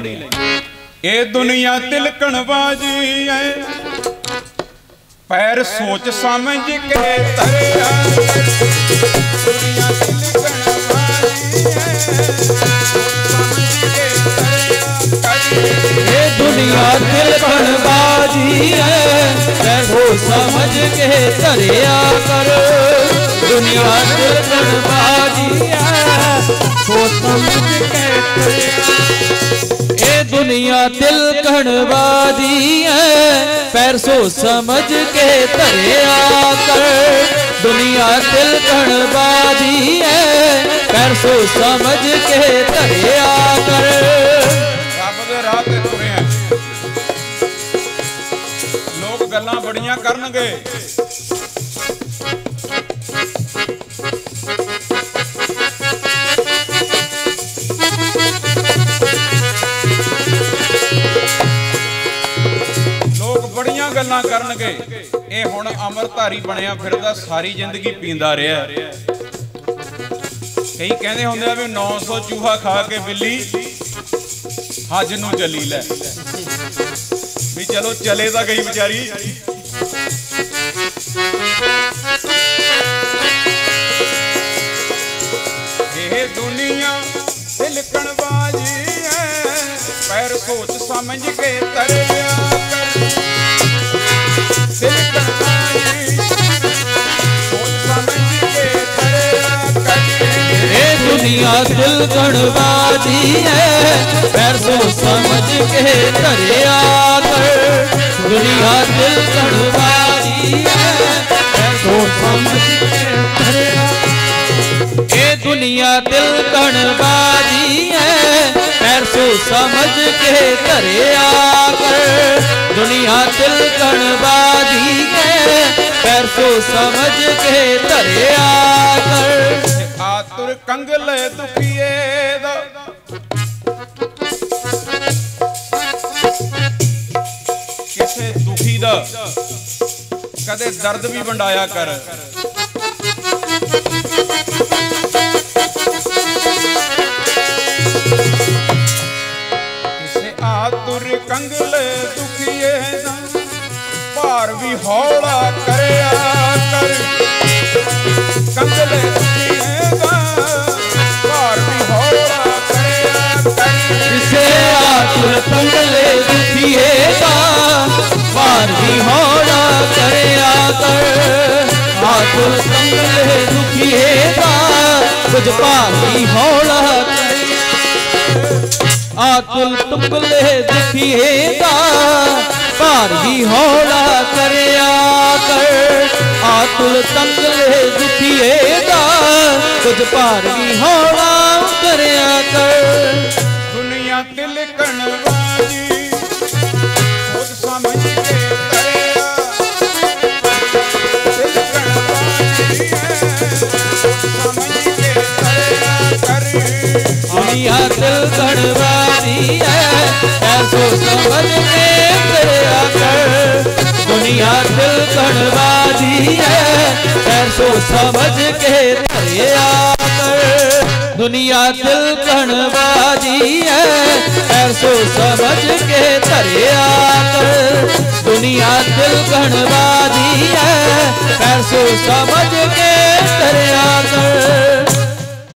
लैंदे। ए दुनिया तिलकण बाजी है, पैर सोच समझ के धरिया। दुनिया तिलकण बाजी है, ये दुनिया तिलकण बाजी है, सोच समझ के धरिया कर। दुनिया तिलकण बाजी है, सोच समझ के धरिया। ये दुनिया तिलकण बाजी है, पैर सोच समझ के धरिया कर। दुनिया तिलकण बाजी है, पैर सोच समझ के धरिया कर। रात तुरे हैं लोग गल्लां बड़ियां करनगे, लोग बड़ियां गल्लां करनगे। ये हुण अमरधारी बनिया फिरदा, सारी जिंदगी पींदा रहा। कई कहंदे हुंदे आ भी 900 चूहा खा के बिल्ली हज नूं चली लै, भी चलो चले तो गई बेचारी। ये दुनिया तिलकण बाजी है, पैर सोच समझ के धरिया कर। तिलकण बाजी सोच समझ के धरिया कर। ये दुनिया तिलकण बाजी है, पैर सोच समझ के धरिया कर। दुनिया तिलकण बाजी है, पैर सोच समझ के धरिया। ये दुनिया तिलकण बाजी है, पैर सोच समझ के धरिया कर। दुनिया तिलकण बाजी है, पैर सोच समझ के धरिया कर। आतुर कंगल दुखिए दा, किसे दुखी दा कदे दर्द भी वंडाया कर। किसे आतुर कंगल दुखिए दा, भार भी हौला करया कर। कंगल दुखिए दा, भार भी हौला करया कर। किसे आतुर कंगले दुखिए दा, भार भी हौला करया कर। आतुर कंगले दुखिए दा, कुछ भार भी हौला करया। आतुर कंगले दुखिए दा, भार भी हौला करया कर। आतुर कंगले दुखिए दा, कुछ भार भी हौला करया कर। दुनिया तिलकण बाजी सोच समझ के धरिया। तिलकण बाजी है, सोच समझ के धरिया कर। दुनिया तिलकण बाजी है, पैर सोच समझ के धरिया कर। दुनिया तिलकण बाजी है, पैर सोच समझ के धरिया कर। दुनिया तिलकण बाजी है, पैर सोच समझ के धरिया कर। दुनिया तिलकण बाजी है, पैर सोच समझ के धरिया कर।